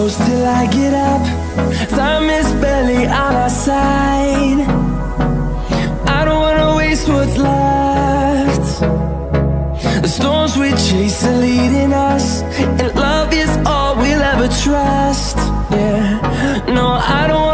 close till I get up. Time is barely on our side. I don't wanna waste what's left. The storms we chase are leading us, and love is all we'll ever trust. Yeah, no, I don't